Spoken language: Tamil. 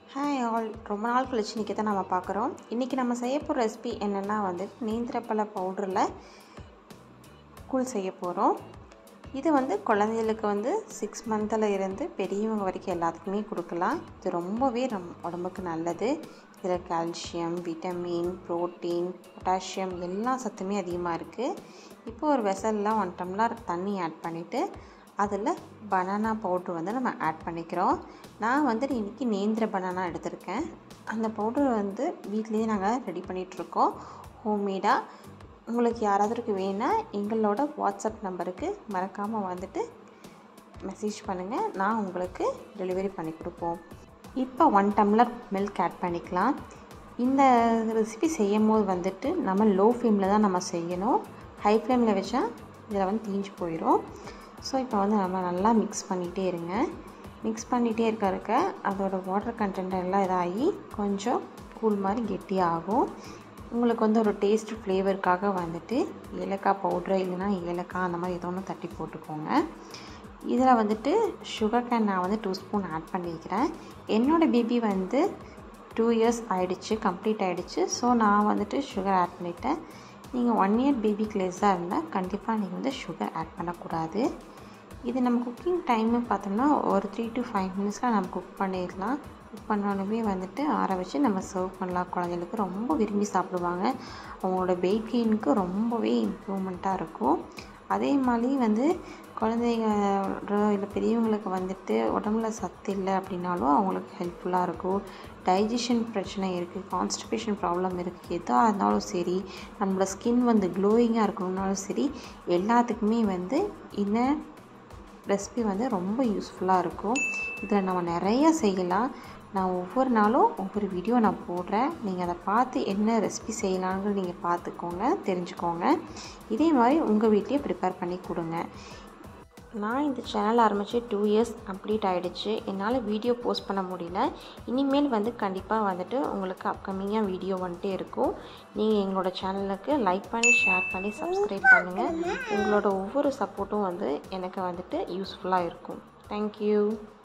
ஹாய் ஆல், ரொம்ப நாள் கழிச்சு இன்றைக்கி தான் நம்ம பார்க்குறோம். இன்றைக்கி நம்ம செய்ய போகிற ரெசிபி என்னென்னா நேந்திரப்பழ பவுடரில் கூழ் செய்ய போகிறோம். இது குழந்தைகளுக்கு 6 மந்தில் இருந்து பெரியவங்க வரைக்கும் எல்லாத்துக்குமே கொடுக்கலாம். இது ரொம்பவே உடம்புக்கு நல்லது. இதில் கால்சியம், விட்டமின், புரோட்டீன், பொட்டாசியம் எல்லா சத்துமே அதிகமாக இருக்குது. இப்போது ஒரு வெசலில் 1 டம்ளர் தண்ணி ஆட் பண்ணிவிட்டு அதில் பனானா பவுட்ரு நம்ம ஆட் பண்ணிக்கிறோம். நான் இன்றைக்கி நேந்திர பனானா எடுத்திருக்கேன். அந்த பவுடர் வீட்லேயே நாங்கள் ரெடி பண்ணிகிட்ருக்கோம் ஹோம்மேடாக. உங்களுக்கு யாராவதுக்கு வேணா எங்களோட வாட்ஸ்அப் நம்பருக்கு மறக்காமல் மெசேஜ் பண்ணுங்கள். நான் உங்களுக்கு டெலிவரி பண்ணி கொடுப்போம். இப்போ 1 டம்ளர் மில்க் ஆட் பண்ணிக்கலாம். இந்த ரெசிபி செய்யும் போது நம்ம லோ ஃப்ளேமில் தான் நம்ம செய்யணும். ஹை ஃப்ளேமில் வச்சா இதில் தீஞ்சு போயிடும். ஸோ இப்போ நம்ம நல்லா மிக்ஸ் பண்ணிகிட்டே இருங்க. மிக்ஸ் பண்ணிகிட்டே இருக்க அதோட வாட்டர் கண்டென்ட் எல்லாம் இதாகி கொஞ்சம் கூழ் மாதிரி கெட்டியாகும். உங்களுக்கு ஒரு டேஸ்ட் ஃப்ளேவருக்காக ஏலக்காய் பவுட்ரு இல்லைனா ஏலக்காய் அந்த மாதிரி ஏதோ ஒன்று தட்டி போட்டுக்கோங்க. இதில் சுகர் கேன் நான் 2 ஸ்பூன் ஆட் பண்ணிக்கிறேன். என்னோடய பேபி 2 இயர்ஸ் ஆகிடுச்சு, கம்ப்ளீட் ஆகிடுச்சு. ஸோ நான் சுகர் ஆட் பண்ணிட்டேன். நீங்கள் 1 இயர் பேபிக்கு லெஸ்ஸாக இருந்தால் கண்டிப்பாக நீங்கள் சுகர் ஆட் பண்ணக்கூடாது. இது நம்ம குக்கிங் டைமு பார்த்தோம்னா ஒரு 3 to 5 மினிட்ஸில் நம்ம குக் பண்ணிடலாம். குக் பண்ணாலுமே ஆற வச்சு நம்ம சர்வ் பண்ணலாம். குழந்தைகளுக்கு ரொம்ப விரும்பி சாப்பிடுவாங்க. அவங்களோட வெயிட் கெயினுக்கு ரொம்பவே இம்ப்ரூவ்மெண்ட்டாக இருக்கும். அதே மாதிரி குழந்தைங்க இல்லை பெரியவங்களுக்கு உடம்புல சத்து இல்லை அப்படின்னாலும் அவங்களுக்கு ஹெல்ப்ஃபுல்லாக இருக்கும். டைஜஷன் பிரச்சனை இருக்குது, கான்ஸ்டிபேஷன் ப்ராப்ளம் இருக்குது, எதாக இருந்தாலும் சரி, நம்மளோட ஸ்கின் க்ளோயிங்காக இருக்கணும்னாலும் சரி, எல்லாத்துக்குமே இந்த ரெசிபி ரொம்ப யூஸ்ஃபுல்லாக இருக்கும். இதில் நம்ம நிறைய செய்யலாம். நான் ஒவ்வொரு நாளும் ஒவ்வொரு வீடியோ நான் போடுறேன். நீங்கள் அதை பார்த்து என்ன ரெசிபி செய்யலான்னு நீங்கள் பார்த்துக்கோங்க, தெரிஞ்சுக்கோங்க. இதே மாதிரி உங்கள் வீட்லேயே ப்ரிப்பேர் பண்ணி கொடுங்க. நான் இந்த சேனல் ஆரம்பித்து 2 இயர்ஸ் கம்ப்ளீட் ஆகிடுச்சு. என்னால் வீடியோ போஸ்ட் பண்ண முடியல. இனிமேல் கண்டிப்பாக உங்களுக்கு அப்கமிங்காக வீடியோ இருக்கும். நீங்கள் எங்களோட சேனலுக்கு லைக் பண்ணி, ஷேர் பண்ணி, சப்ஸ்கிரைப் பண்ணுங்கள். உங்களோட ஒவ்வொரு சப்போர்ட்டும் எனக்கு யூஸ்ஃபுல்லாக இருக்கும். தேங்க்யூ.